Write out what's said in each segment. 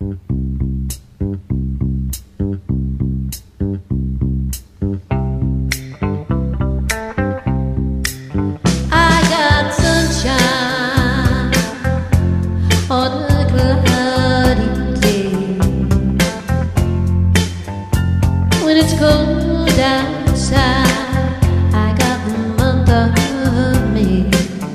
I got sunshine on a cloudy day. When it's cold outside, I got the month of May.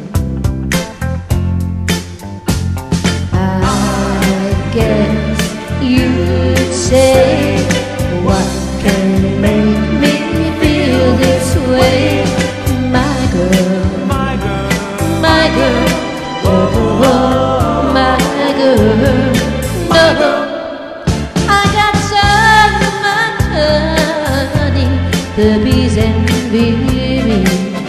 I guess you'd say, what can make me feel this way? My girl, my girl, my girl, oh, oh, my girl. No, I got so much honey, the bees envy me.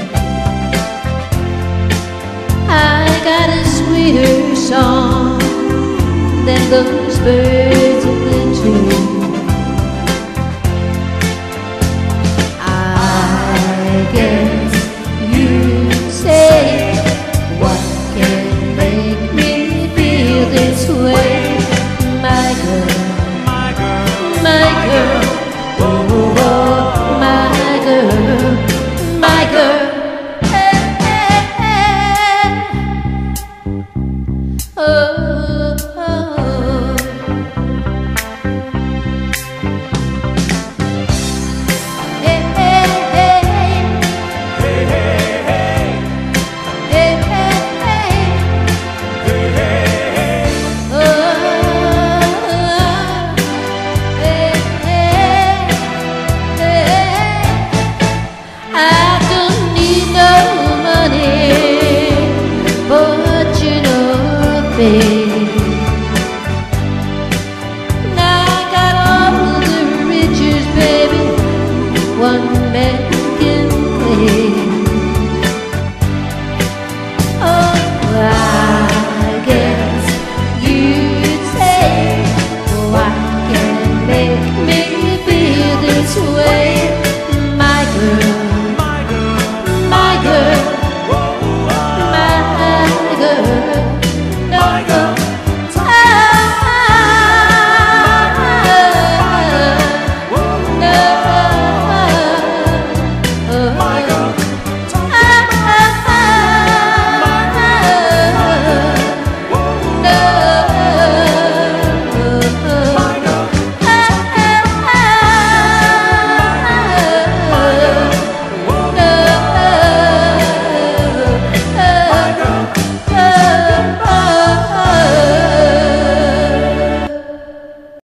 I got a sweeter song than those birds